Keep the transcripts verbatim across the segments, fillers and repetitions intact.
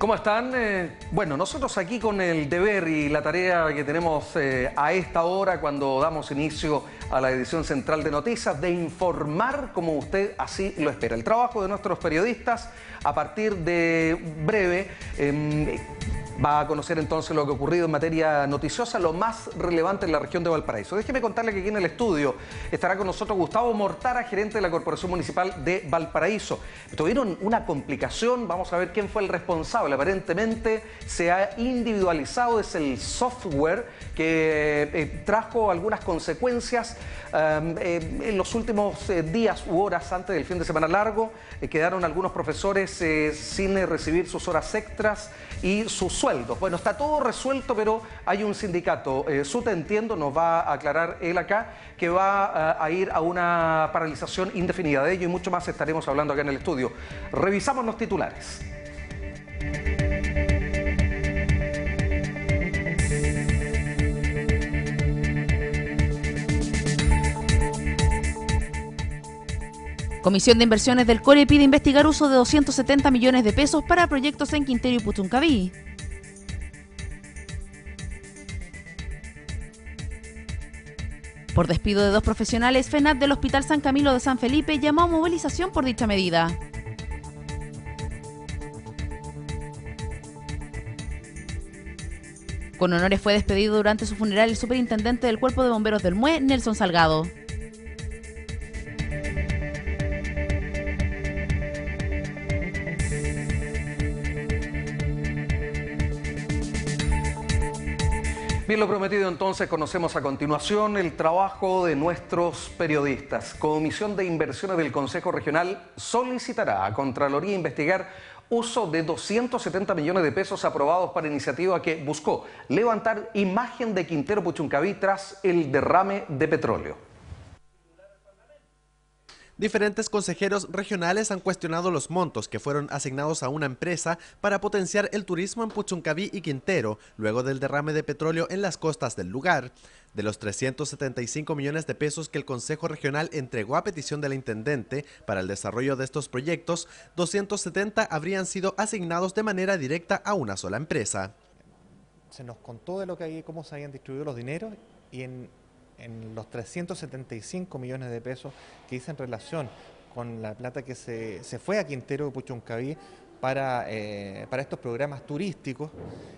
¿Cómo están? Eh, bueno, nosotros aquí con el deber y la tarea que tenemos eh, a esta hora cuando damos inicio a la edición central de noticias, de informar como usted así lo espera. El trabajo de nuestros periodistas a partir de breve eh, va a conocer entonces lo que ha ocurrido en materia noticiosa, lo más relevante en la región de Valparaíso. Déjeme contarle que aquí en el estudio estará con nosotros Gustavo Mortara, gerente de la Corporación Municipal de Valparaíso. Tuvieron una complicación, vamos a ver quién fue el responsable. Aparentemente se ha individualizado, es el software que eh, trajo algunas consecuencias eh, eh, en los últimos eh, días u horas antes del fin de semana largo. Eh, quedaron algunos profesores eh, sin eh, recibir sus horas extras y sus sueldos. Bueno, está todo resuelto, pero hay un sindicato, eh, SUTE entiendo, nos va a aclarar él acá, que va a, a ir a una paralización indefinida. De ello y mucho más estaremos hablando acá en el estudio. Revisamos los titulares. Comisión de Inversiones del Core pide investigar uso de doscientos setenta millones de pesos para proyectos en Quintero y Puchuncaví. Por despido de dos profesionales, FENAT del Hospital San Camilo de San Felipe llamó a movilización por dicha medida. Con honores fue despedido durante su funeral el superintendente del Cuerpo de Bomberos del M U E, Nelson Salgado. Bien, lo prometido entonces, conocemos a continuación el trabajo de nuestros periodistas. Comisión de Inversiones del Consejo Regional solicitará a Contraloría investigar uso de doscientos setenta millones de pesos aprobados para iniciativa que buscó levantar imagen de Quintero Puchuncaví tras el derrame de petróleo. Diferentes consejeros regionales han cuestionado los montos que fueron asignados a una empresa para potenciar el turismo en Puchuncaví y Quintero, luego del derrame de petróleo en las costas del lugar. De los trescientos setenta y cinco millones de pesos que el Consejo Regional entregó a petición del intendente para el desarrollo de estos proyectos, doscientos setenta habrían sido asignados de manera directa a una sola empresa. Se nos contó de lo que hay, cómo se habían distribuido los dineros y en... en los trescientos setenta y cinco millones de pesos que hice en relación con la plata que se, se fue a Quintero de Puchuncaví para, eh, para estos programas turísticos,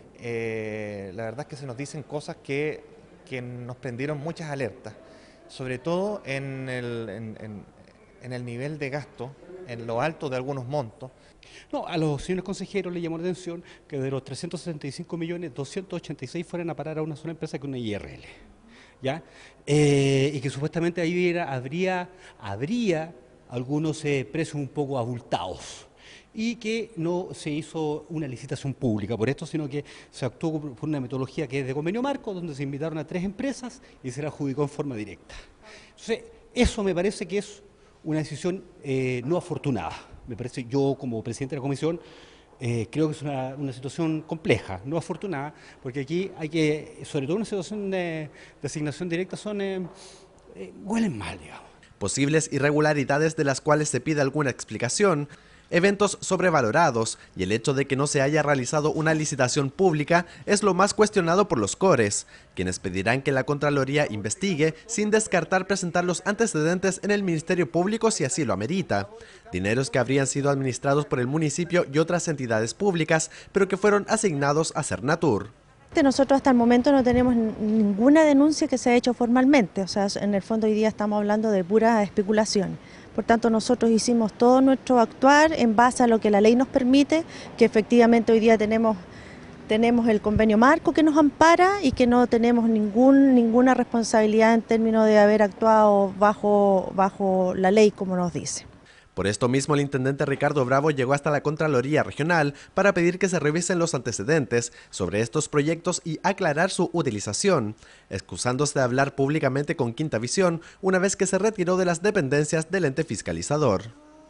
eh, la verdad es que se nos dicen cosas que, que nos prendieron muchas alertas, sobre todo en el, en, en, en el nivel de gasto, en lo alto de algunos montos. No, a los señores consejeros les llamó la atención que de los trescientos setenta y cinco millones, doscientos ochenta y seis fueran a parar a una sola empresa que una I R L. ¿Ya? Eh, y que supuestamente ahí era, habría, habría algunos eh, precios un poco abultados y que no se hizo una licitación pública por esto, sino que se actuó por una metodología que es de convenio marco, donde se invitaron a tres empresas y se la adjudicó en forma directa. Entonces, eso me parece que es una decisión eh, no afortunada. Me parece, yo como presidente de la comisión, Eh, creo que es una, una situación compleja, no afortunada, porque aquí hay que, sobre todo en una situación de, de asignación directa, son eh, eh, huelen mal, digamos. Posibles irregularidades de las cuales se pide alguna explicación, eventos sobrevalorados y el hecho de que no se haya realizado una licitación pública es lo más cuestionado por los cores, quienes pedirán que la Contraloría investigue sin descartar presentar los antecedentes en el Ministerio Público si así lo amerita. Dineros que habrían sido administrados por el municipio y otras entidades públicas, pero que fueron asignados a Cernatur. Nosotros hasta el momento no tenemos ninguna denuncia que se haya hecho formalmente, o sea, en el fondo hoy día estamos hablando de pura especulación. Por tanto, nosotros hicimos todo nuestro actuar en base a lo que la ley nos permite, que efectivamente hoy día tenemos, tenemos el convenio marco que nos ampara y que no tenemos ningún, ninguna responsabilidad en términos de haber actuado bajo, bajo la ley como nos dice. Por esto mismo, el intendente Ricardo Bravo llegó hasta la Contraloría Regional para pedir que se revisen los antecedentes sobre estos proyectos y aclarar su utilización, excusándose de hablar públicamente con Quinta Visión una vez que se retiró de las dependencias del ente fiscalizador.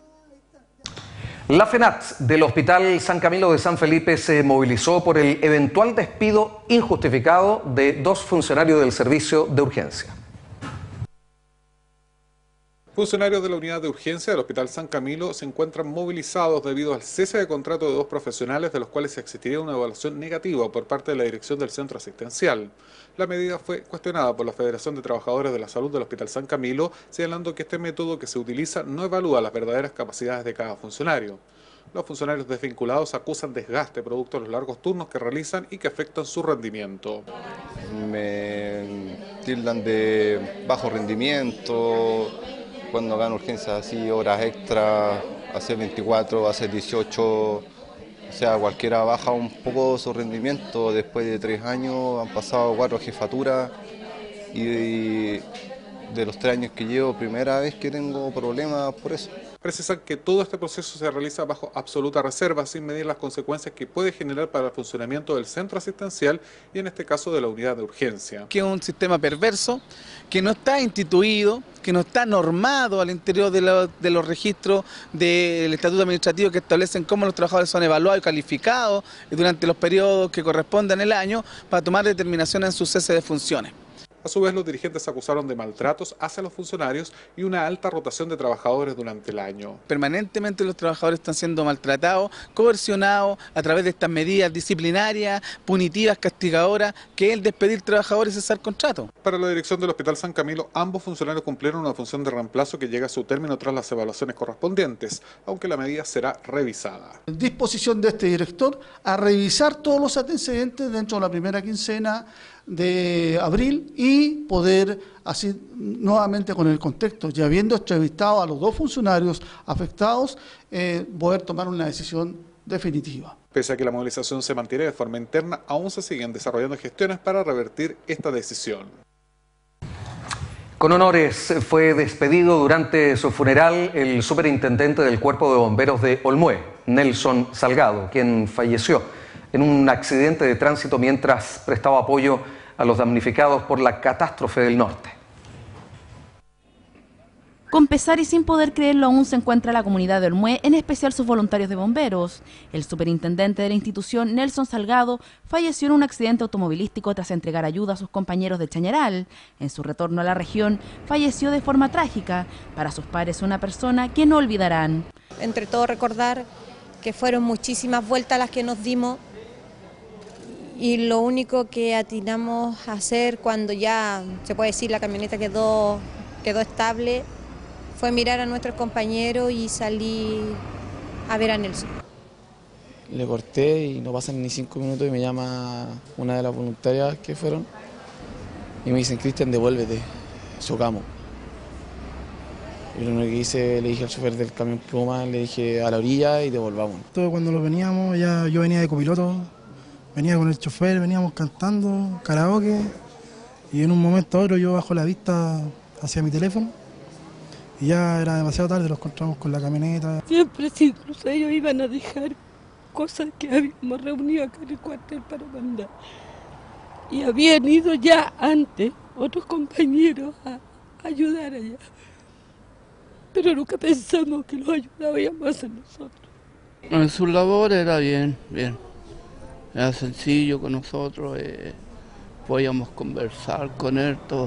La FENAT del Hospital San Camilo de San Felipe se movilizó por el eventual despido injustificado de dos funcionarios del servicio de urgencia. Funcionarios de la unidad de urgencia del Hospital San Camilo se encuentran movilizados debido al cese de contrato de dos profesionales de los cuales existiría una evaluación negativa por parte de la dirección del centro asistencial. La medida fue cuestionada por la Federación de Trabajadores de la Salud del Hospital San Camilo, señalando que este método que se utiliza no evalúa las verdaderas capacidades de cada funcionario. Los funcionarios desvinculados acusan desgaste producto de los largos turnos que realizan y que afectan su rendimiento. Me tildan de bajo rendimiento. Cuando hagan urgencias así, horas extra, hace veinticuatro, hace dieciocho, o sea, cualquiera baja un poco su rendimiento. Después de tres años han pasado cuatro jefaturas y de los tres años que llevo, primera vez que tengo problemas por eso. Precisan que todo este proceso se realiza bajo absoluta reserva, sin medir las consecuencias que puede generar para el funcionamiento del centro asistencial y en este caso de la unidad de urgencia. Que es un sistema perverso, que no está instituido, que no está normado al interior de, lo, de los registros del estatuto administrativo que establecen cómo los trabajadores son evaluados y calificados durante los periodos que correspondan el año para tomar determinaciones en su cese de funciones. A su vez, los dirigentes acusaron de maltratos hacia los funcionarios y una alta rotación de trabajadores durante el año. Permanentemente los trabajadores están siendo maltratados, coercionados a través de estas medidas disciplinarias, punitivas, castigadoras, que es el despedir trabajadores y cesar contrato. Para la dirección del Hospital San Camilo, ambos funcionarios cumplieron una función de reemplazo que llega a su término tras las evaluaciones correspondientes, aunque la medida será revisada. Disposición de este director a revisar todos los antecedentes dentro de la primera quincena de abril y poder, así nuevamente con el contexto, ya habiendo entrevistado a los dos funcionarios afectados, eh, poder tomar una decisión definitiva. Pese a que la movilización se mantiene de forma interna, aún se siguen desarrollando gestiones para revertir esta decisión. Con honores fue despedido durante su funeral el superintendente del Cuerpo de Bomberos de Olmué, Nelson Salgado, quien falleció en un accidente de tránsito mientras prestaba apoyo a los damnificados por la catástrofe del norte. Con pesar y sin poder creerlo, aún se encuentra la comunidad de Olmué, en especial sus voluntarios de bomberos. El superintendente de la institución, Nelson Salgado, falleció en un accidente automovilístico tras entregar ayuda a sus compañeros de Chañaral. En su retorno a la región, falleció de forma trágica. Para sus pares, una persona que no olvidarán. Entre todo, recordar que fueron muchísimas vueltas las que nos dimos y lo único que atinamos a hacer cuando ya, se puede decir, la camioneta quedó, quedó estable, fue mirar a nuestros compañeros y salir a ver a Nelson. Le corté y no pasan ni cinco minutos y me llama una de las voluntarias que fueron y me dicen: Cristian, devuélvete, chocamos. Y lo único que hice, le dije al chofer del camión Pluma, le dije a la orilla y devolvamos. Todo cuando lo veníamos, ya yo venía de copiloto, venía con el chofer, veníamos cantando karaoke y en un momento a otro yo bajo la vista hacia mi teléfono y ya era demasiado tarde, los encontramos con la camioneta. Siempre incluso ellos iban a dejar cosas que habíamos reunido acá en el cuartel para mandar. Y habían ido ya antes otros compañeros a ayudar allá. Pero nunca pensamos que los ayudábamos a hacer nosotros. En su labor era bien, bien. Era sencillo con nosotros, eh, podíamos conversar con él, todo.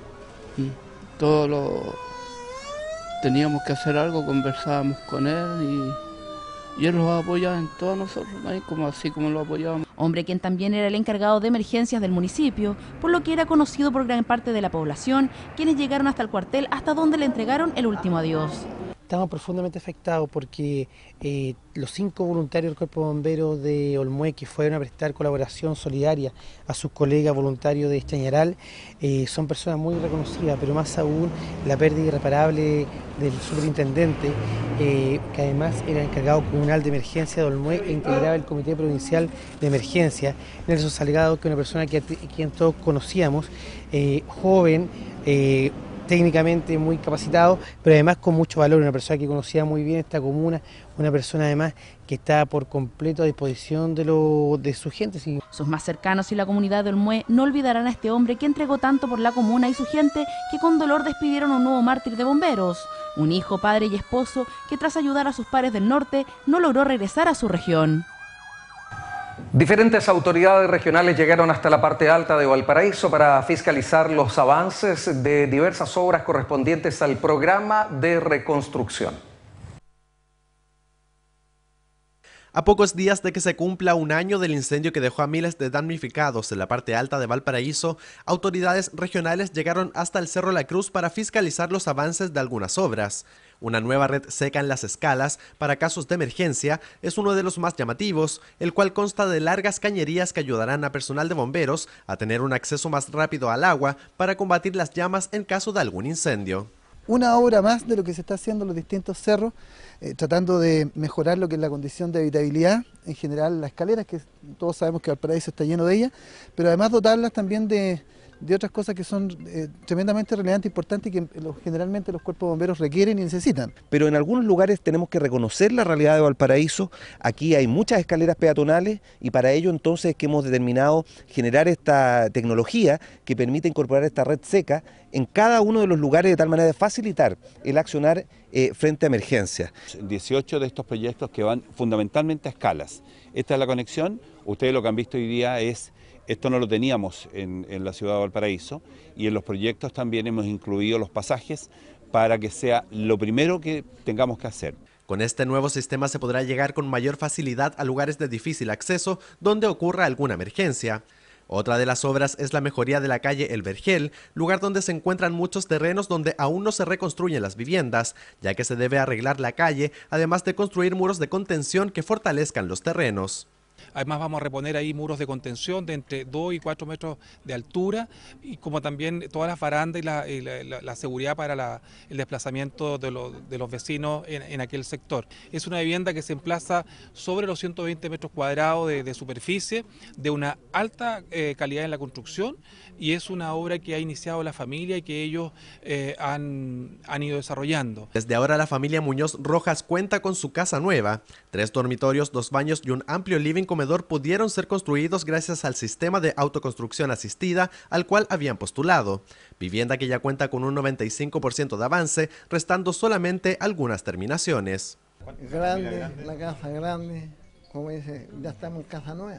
Todo lo... Teníamos que hacer algo, conversábamos con él y, y él nos apoyaba en todos nosotros, ¿no? Como así como lo apoyábamos. Hombre quien también era el encargado de emergencias del municipio, por lo que era conocido por gran parte de la población, quienes llegaron hasta el cuartel, hasta donde le entregaron el último adiós. Estamos profundamente afectados porque eh, los cinco voluntarios del Cuerpo de Bomberos de Olmué que fueron a prestar colaboración solidaria a sus colegas voluntarios de Chañaral eh, son personas muy reconocidas, pero más aún la pérdida irreparable del superintendente, eh, que además era encargado comunal de emergencia de Olmué e integraba el Comité Provincial de Emergencia. Nelson Salgado, que es una persona que, quien todos conocíamos, eh, joven, eh, técnicamente muy capacitado, pero además con mucho valor, una persona que conocía muy bien esta comuna, una persona además que está por completo a disposición de, lo, de su gente. Sí. Sus más cercanos y la comunidad de Olmué no olvidarán a este hombre que entregó tanto por la comuna y su gente que con dolor despidieron a un nuevo mártir de bomberos, un hijo, padre y esposo que tras ayudar a sus pares del norte no logró regresar a su región. Diferentes autoridades regionales llegaron hasta la parte alta de Valparaíso para fiscalizar los avances de diversas obras correspondientes al programa de reconstrucción. A pocos días de que se cumpla un año del incendio que dejó a miles de damnificados en la parte alta de Valparaíso, autoridades regionales llegaron hasta el Cerro La Cruz para fiscalizar los avances de algunas obras. Una nueva red seca en las escalas para casos de emergencia es uno de los más llamativos, el cual consta de largas cañerías que ayudarán a personal de bomberos a tener un acceso más rápido al agua para combatir las llamas en caso de algún incendio. Una obra más de lo que se está haciendo en los distintos cerros, eh, tratando de mejorar lo que es la condición de habitabilidad, en general las escaleras, que todos sabemos que Valparaíso está lleno de ellas, pero además dotarlas también de, de otras cosas que son eh, tremendamente relevantes e importantes y que los, generalmente los cuerpos de bomberos requieren y necesitan. Pero en algunos lugares tenemos que reconocer la realidad de Valparaíso. Aquí hay muchas escaleras peatonales y para ello entonces es que hemos determinado generar esta tecnología que permite incorporar esta red seca en cada uno de los lugares de tal manera de facilitar el accionar eh, frente a emergencias. dieciocho de estos proyectos que van fundamentalmente a escalas. Esta es la conexión. Ustedes lo que han visto hoy día es, esto no lo teníamos en, en la ciudad de Valparaíso, y en los proyectos también hemos incluido los pasajes para que sea lo primero que tengamos que hacer. Con este nuevo sistema se podrá llegar con mayor facilidad a lugares de difícil acceso donde ocurra alguna emergencia. Otra de las obras es la mejoría de la calle El Vergel, lugar donde se encuentran muchos terrenos donde aún no se reconstruyen las viviendas, ya que se debe arreglar la calle, además de construir muros de contención que fortalezcan los terrenos. Además vamos a reponer ahí muros de contención de entre dos y cuatro metros de altura, y como también todas las barandas y la, y la, la, la seguridad para la, el desplazamiento de, lo, de los vecinos en, en aquel sector. Es una vivienda que se emplaza sobre los ciento veinte metros cuadrados de, de superficie, de una alta eh, calidad en la construcción, y es una obra que ha iniciado la familia y que ellos eh, han, han ido desarrollando. Desde ahora la familia Muñoz Rojas cuenta con su casa nueva. Tres dormitorios, dos baños y un amplio living comedor pudieron ser construidos gracias al sistema de autoconstrucción asistida al cual habían postulado. Vivienda que ya cuenta con un noventa y cinco por ciento de avance, restando solamente algunas terminaciones. Grande, la casa grande, como dice, ya estamos en casa nueva.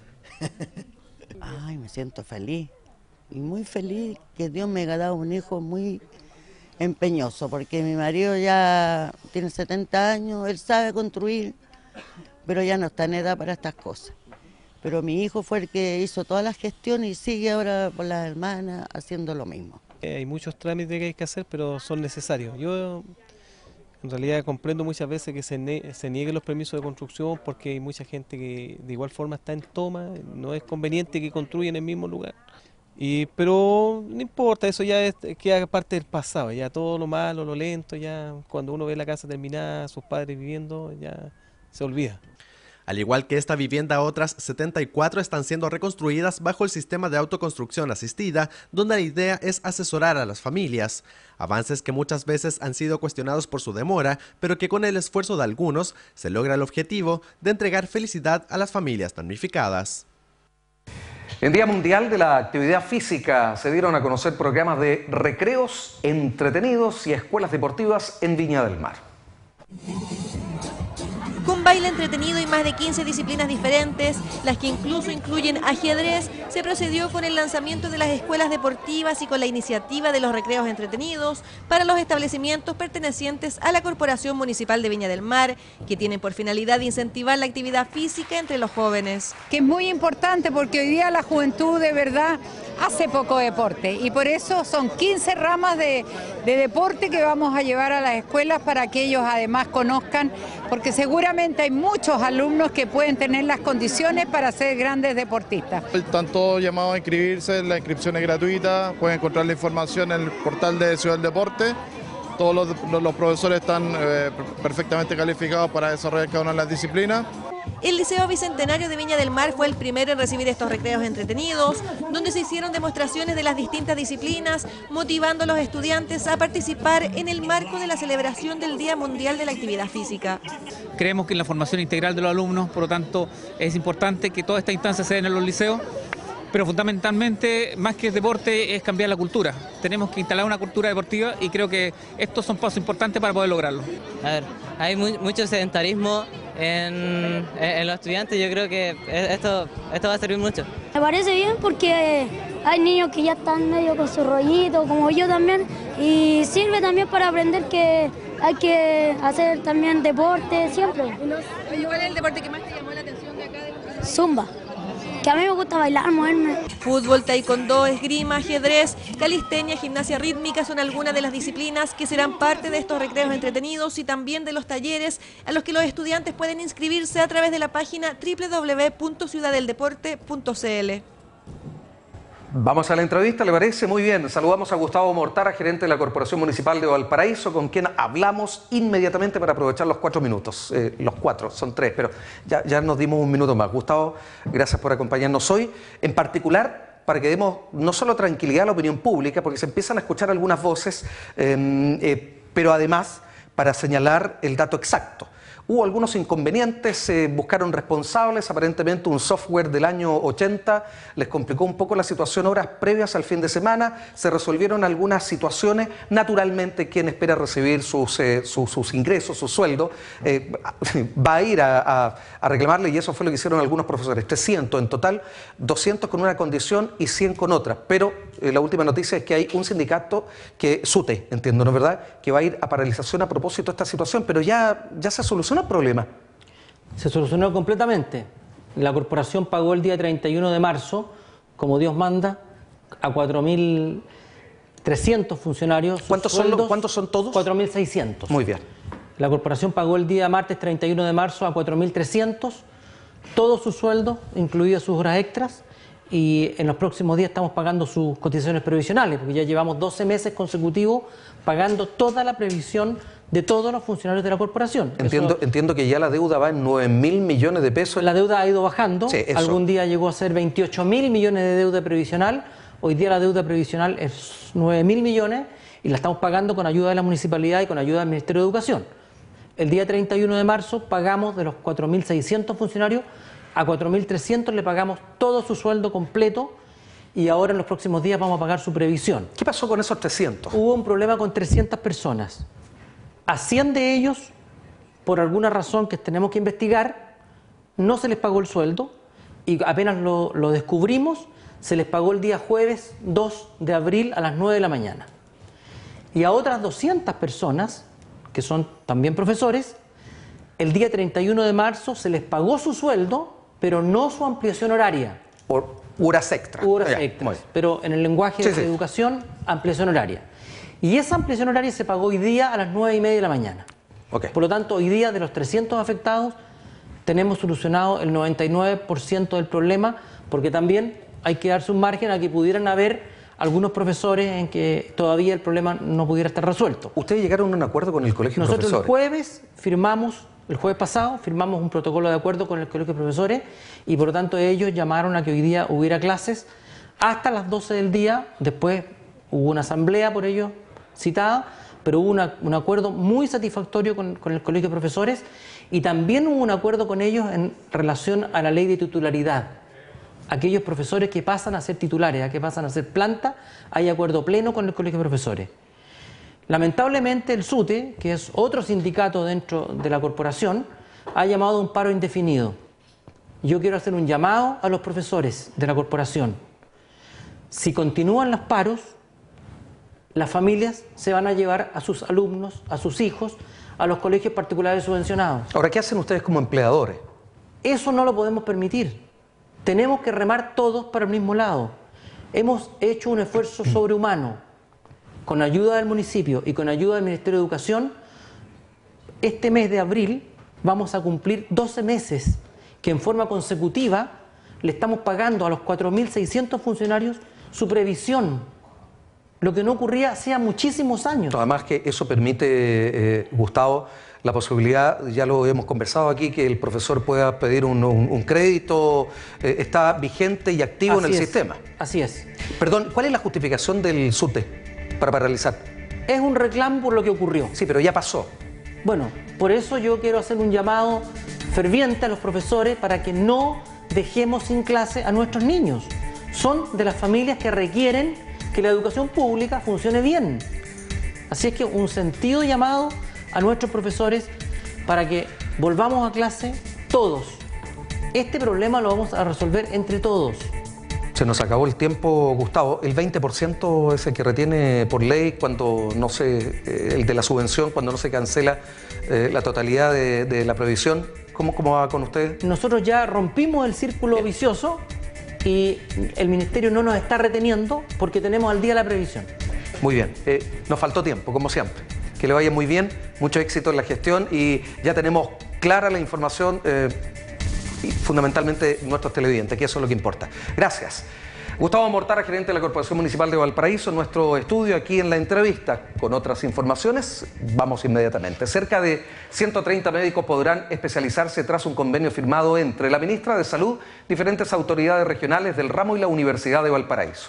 Ay, me siento feliz y muy feliz que Dios me haya dado un hijo muy empeñoso, porque mi marido ya tiene setenta años, él sabe construir, pero ya no está en edad para estas cosas. Pero mi hijo fue el que hizo todas las gestiones y sigue ahora por las hermanas haciendo lo mismo. Eh, hay muchos trámites que hay que hacer, pero son necesarios. Yo en realidad comprendo muchas veces que se, ne se nieguen los permisos de construcción porque hay mucha gente que de igual forma está en toma, no es conveniente que construyan en el mismo lugar. Y, pero no importa, eso ya es, queda parte del pasado, ya todo lo malo, lo lento, ya cuando uno ve la casa terminada, sus padres viviendo, ya se olvida. Al igual que esta vivienda, otras setenta y cuatro están siendo reconstruidas bajo el sistema de autoconstrucción asistida, donde la idea es asesorar a las familias. Avances que muchas veces han sido cuestionados por su demora, pero que con el esfuerzo de algunos se logra el objetivo de entregar felicidad a las familias damnificadas. En Día Mundial de la Actividad Física se dieron a conocer programas de recreos entretenidos y escuelas deportivas en Viña del Mar. Con baile entretenido y más de quince disciplinas diferentes, las que incluso incluyen ajedrez, se procedió con el lanzamiento de las escuelas deportivas y con la iniciativa de los recreos entretenidos para los establecimientos pertenecientes a la Corporación Municipal de Viña del Mar, que tienen por finalidad incentivar la actividad física entre los jóvenes. Que es muy importante porque hoy día la juventud de verdad hace poco deporte y por eso son quince ramas de, de deporte que vamos a llevar a las escuelas para que ellos además conozcan, porque seguramente hay muchos alumnos que pueden tener las condiciones para ser grandes deportistas. Están todos llamados a inscribirse, la inscripción es gratuita, pueden encontrar la información en el portal de Ciudad del Deporte. Todos los, los, los profesores están eh, perfectamente calificados para desarrollar cada una de las disciplinas. El Liceo Bicentenario de Viña del Mar fue el primero en recibir estos recreos entretenidos, donde se hicieron demostraciones de las distintas disciplinas, motivando a los estudiantes a participar en el marco de la celebración del Día Mundial de la Actividad Física. Creemos que en la formación integral de los alumnos, por lo tanto, es importante que toda esta instancia se den en los liceos, pero fundamentalmente, más que deporte, es cambiar la cultura. Tenemos que instalar una cultura deportiva y creo que estos son pasos importantes para poder lograrlo. A ver, hay muy, mucho sedentarismo en, en los estudiantes. Yo creo que esto, esto va a servir mucho. Me parece bien porque hay niños que ya están medio con su rollito, como yo también, y sirve también para aprender que hay que hacer también deporte siempre. ¿Cuál es el deporte que más te llamó la atención de acá? De Zumba, que a mí me gusta bailar, moverme. Fútbol, taekwondo, esgrima, ajedrez, calistenia, gimnasia rítmica son algunas de las disciplinas que serán parte de estos recreos entretenidos y también de los talleres a los que los estudiantes pueden inscribirse a través de la página doble u doble u doble u punto ciudad del deporte punto c l. Vamos a la entrevista, ¿le parece? Muy bien. Saludamos a Gustavo Mortara, gerente de la Corporación Municipal de Valparaíso, con quien hablamos inmediatamente para aprovechar los cuatro minutos. Eh, los cuatro, son tres, pero ya, ya nos dimos un minuto más. Gustavo, gracias por acompañarnos hoy. En particular, para que demos no solo tranquilidad a la opinión pública, porque se empiezan a escuchar algunas voces, eh, eh, pero además para señalar el dato exacto. Hubo algunos inconvenientes, se eh, buscaron responsables, aparentemente un software del año ochenta les complicó un poco la situación horas previas al fin de semana, se resolvieron algunas situaciones, naturalmente quien espera recibir sus, eh, sus, sus ingresos, su sueldo, eh, va a ir a, a, a reclamarle y eso fue lo que hicieron algunos profesores, trescientos en total, doscientos con una condición y cien con otra, pero eh, la última noticia es que hay un sindicato que, SUTE, entiendo, ¿no es verdad?, que va a ir a paralización a propósito de esta situación, pero ya, ya se solucionó el problema. Se solucionó completamente. La corporación pagó el día treinta y uno de marzo, como Dios manda, a cuatro mil trescientos funcionarios. ¿Cuántos son, los, ¿Cuántos son todos? cuatro mil seiscientos. Muy bien. La corporación pagó el día martes treinta y uno de marzo a cuatro mil trescientos, todo su sueldo, incluidas sus horas extras, y en los próximos días estamos pagando sus cotizaciones previsionales, porque ya llevamos doce meses consecutivos pagando toda la previsión de todos los funcionarios de la corporación. Entiendo, eso, entiendo que ya la deuda va en nueve mil millones de pesos. La deuda ha ido bajando, sí, algún día llegó a ser veintiocho mil millones de deuda previsional, hoy día la deuda previsional es nueve mil millones y la estamos pagando con ayuda de la municipalidad y con ayuda del Ministerio de Educación. El día treinta y uno de marzo pagamos de los cuatro mil seiscientos funcionarios, a cuatro mil trescientos le pagamos todo su sueldo completo y ahora en los próximos días vamos a pagar su previsión. ¿Qué pasó con esos trescientos? Hubo un problema con trescientas personas. A cien de ellos, por alguna razón que tenemos que investigar, no se les pagó el sueldo y apenas lo, lo descubrimos, se les pagó el día jueves dos de abril a las nueve de la mañana. Y a otras doscientas personas, que son también profesores, el día treinta y uno de marzo se les pagó su sueldo, pero no su ampliación horaria. Por horas extras. Horas extras, pero en el lenguaje sí, de sí. educación, ampliación horaria. Y esa ampliación horaria se pagó hoy día a las nueve y media de la mañana. Okay. Por lo tanto, hoy día de los trescientos afectados, tenemos solucionado el noventa y nueve por ciento del problema, porque también hay que darse un margen a que pudieran haber algunos profesores en que todavía el problema no pudiera estar resuelto. ¿Ustedes llegaron a un acuerdo con el colegio de profesores? Nosotros el jueves firmamos, el jueves pasado, firmamos un protocolo de acuerdo con el colegio de profesores y por lo tanto ellos llamaron a que hoy día hubiera clases hasta las doce del día, después hubo una asamblea por ellos citada, pero hubo una, un acuerdo muy satisfactorio con, con el colegio de profesores y también hubo un acuerdo con ellos en relación a la ley de titularidad. Aquellos profesores que pasan a ser titulares, a que pasan a ser planta, hay acuerdo pleno con el colegio de profesores. Lamentablemente el SUTE, que es otro sindicato dentro de la corporación, ha llamado a un paro indefinido. Yo quiero hacer un llamado a los profesores de la corporación. Si continúan los paros, las familias se van a llevar a sus alumnos, a sus hijos, a los colegios particulares subvencionados. Ahora, ¿qué hacen ustedes como empleadores? Eso no lo podemos permitir. Tenemos que remar todos para el mismo lado. Hemos hecho un esfuerzo sobrehumano. Con ayuda del municipio y con ayuda del Ministerio de Educación, este mes de abril vamos a cumplir doce meses que en forma consecutiva le estamos pagando a los cuatro mil seiscientos funcionarios su previsión. Lo que no ocurría hacía muchísimos años. Además que eso permite, eh, Gustavo, la posibilidad, ya lo hemos conversado aquí, que el profesor pueda pedir un, un, un crédito, eh, está vigente y activo Así en el es, sistema. Así es. Perdón, ¿cuál es la justificación del SUTE para paralizar? Es un reclamo por lo que ocurrió. Sí, pero ya pasó. Bueno, por eso yo quiero hacer un llamado ferviente a los profesores para que no dejemos sin clase a nuestros niños. Son de las familias que requieren que la educación pública funcione bien. Así es que un sentido llamado a nuestros profesores para que volvamos a clase todos. Este problema lo vamos a resolver entre todos. Se nos acabó el tiempo, Gustavo. El veinte por ciento es el que retiene por ley cuando no se, eh, el de la subvención, cuando no se cancela eh, la totalidad de, de la previsión. ¿Cómo, ¿Cómo va con usted? Nosotros ya rompimos el círculo vicioso y el Ministerio no nos está reteniendo porque tenemos al día la previsión. Muy bien. Eh, nos faltó tiempo, como siempre. Que le vaya muy bien, mucho éxito en la gestión y ya tenemos clara la información, eh, y fundamentalmente nuestros televidentes, que eso es lo que importa. Gracias. Gustavo Mortara, gerente de la Corporación Municipal de Valparaíso, en nuestro estudio aquí en la entrevista. Con otras informaciones, vamos inmediatamente. Cerca de ciento treinta médicos podrán especializarse tras un convenio firmado entre la ministra de Salud, diferentes autoridades regionales del ramo y la Universidad de Valparaíso.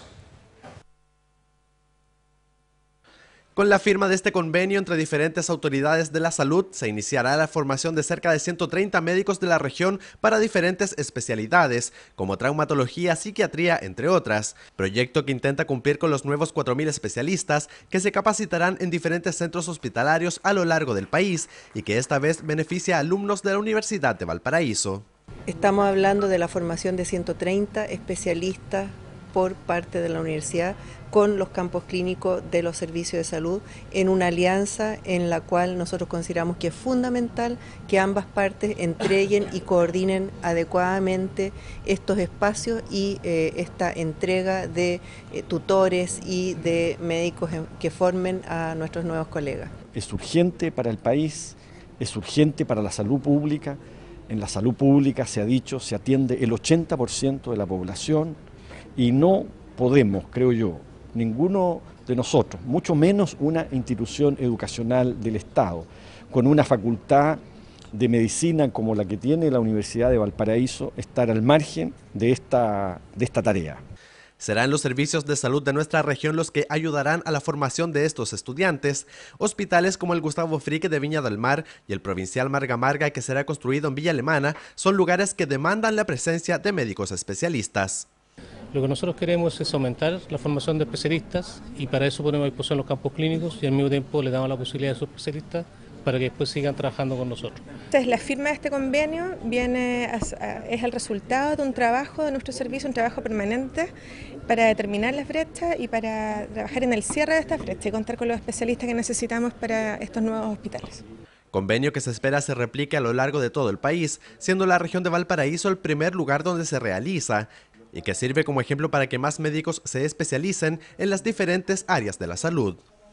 Con la firma de este convenio entre diferentes autoridades de la salud, se iniciará la formación de cerca de ciento treinta médicos de la región para diferentes especialidades, como traumatología, psiquiatría, entre otras. Proyecto que intenta cumplir con los nuevos cuatro mil especialistas que se capacitarán en diferentes centros hospitalarios a lo largo del país y que esta vez beneficia a alumnos de la Universidad de Valparaíso. Estamos hablando de la formación de ciento treinta especialistas por parte de la universidad con los campos clínicos de los servicios de salud en una alianza en la cual nosotros consideramos que es fundamental que ambas partes entreguen y coordinen adecuadamente estos espacios y eh, esta entrega de eh, tutores y de médicos en, que formen a nuestros nuevos colegas. Es urgente para el país, es urgente para la salud pública. En la salud pública se ha dicho, se atiende el ochenta por ciento de la población y no podemos, creo yo, ninguno de nosotros, mucho menos una institución educacional del Estado, con una facultad de medicina como la que tiene la Universidad de Valparaíso, estar al margen de esta, de esta tarea. Serán los servicios de salud de nuestra región los que ayudarán a la formación de estos estudiantes. Hospitales como el Gustavo Fricke de Viña del Mar y el Provincial Marga Marga, que será construido en Villa Alemana, son lugares que demandan la presencia de médicos especialistas. Lo que nosotros queremos es aumentar la formación de especialistas y para eso ponemos a disposición los campos clínicos y al mismo tiempo le damos la posibilidad a esos especialistas para que después sigan trabajando con nosotros. Entonces, la firma de este convenio viene a, a, es el resultado de un trabajo de nuestro servicio, un trabajo permanente para determinar las brechas y para trabajar en el cierre de estas brechas y contar con los especialistas que necesitamos para estos nuevos hospitales. Convenio que se espera se replique a lo largo de todo el país, siendo la región de Valparaíso el primer lugar donde se realiza, y que sirve como ejemplo para que más médicos se especialicen en las diferentes áreas de la salud.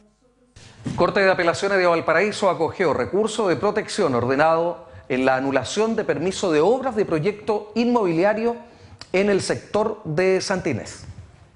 Corte de Apelaciones de Valparaíso acogió recurso de protección ordenado en la anulación de permiso de obras de proyecto inmobiliario en el sector de Santa Inés.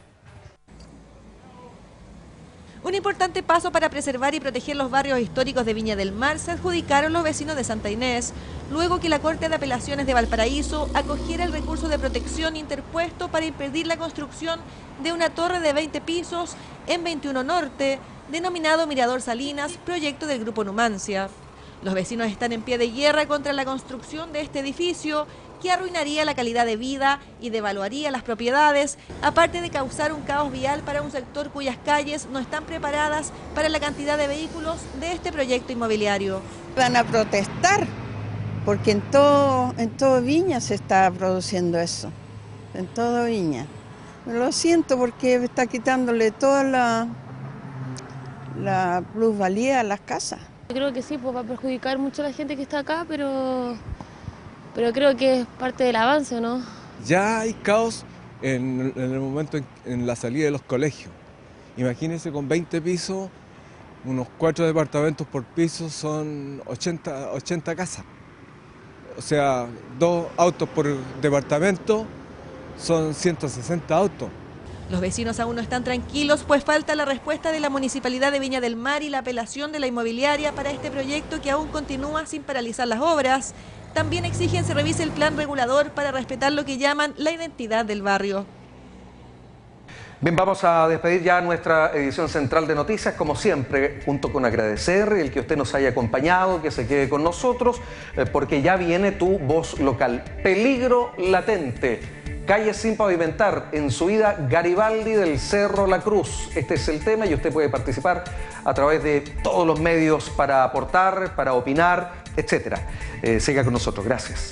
Un importante paso para preservar y proteger los barrios históricos de Viña del Mar se adjudicaron los vecinos de Santa Inés, luego que la Corte de Apelaciones de Valparaíso acogiera el recurso de protección interpuesto para impedir la construcción de una torre de veinte pisos en veintiuno Norte, denominado Mirador Salinas, proyecto del Grupo Numancia. Los vecinos están en pie de guerra contra la construcción de este edificio, que arruinaría la calidad de vida y devaluaría las propiedades, aparte de causar un caos vial para un sector cuyas calles no están preparadas para la cantidad de vehículos de este proyecto inmobiliario. Van a protestar, porque en todo, en todo Viña se está produciendo eso, en todo Viña. Lo siento porque está quitándole toda la, la plusvalía a las casas. Yo creo que sí, pues va a perjudicar mucho a la gente que está acá, pero... pero creo que es parte del avance, ¿no? Ya hay caos en, en el momento en, en la salida de los colegios. Imagínense con veinte pisos, unos cuatro departamentos por piso son ochenta, ochenta casas. O sea, dos autos por departamento son ciento sesenta autos. Los vecinos aún no están tranquilos, pues falta la respuesta de la Municipalidad de Viña del Mar y la apelación de la inmobiliaria para este proyecto que aún continúa sin paralizar las obras. También exigen se revise el plan regulador para respetar lo que llaman la identidad del barrio. Bien, vamos a despedir ya nuestra edición central de noticias, como siempre, junto con agradecer el que usted nos haya acompañado, que se quede con nosotros, eh, porque ya viene tu voz local. Peligro latente. Calles sin pavimentar, en subida Garibaldi del Cerro La Cruz. Este es el tema y usted puede participar a través de todos los medios para aportar, para opinar, etcétera. Eh, siga con nosotros, gracias.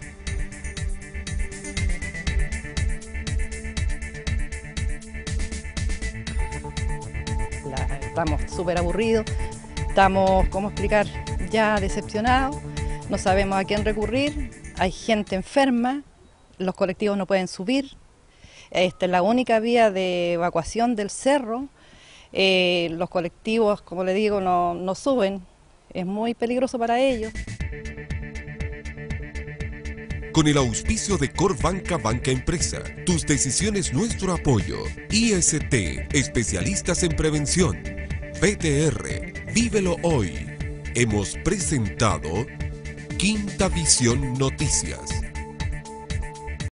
La, estamos súper aburridos, estamos, ¿cómo explicar?, ya decepcionados, no sabemos a quién recurrir, hay gente enferma, los colectivos no pueden subir, esta es la única vía de evacuación del cerro, eh, los colectivos, como le digo, no, no suben, es muy peligroso para ellos. Con el auspicio de Corbanca Banca Empresa, tus decisiones nuestro apoyo. I S T, especialistas en prevención. P T R, vívelo hoy. Hemos presentado Quinta Visión Noticias.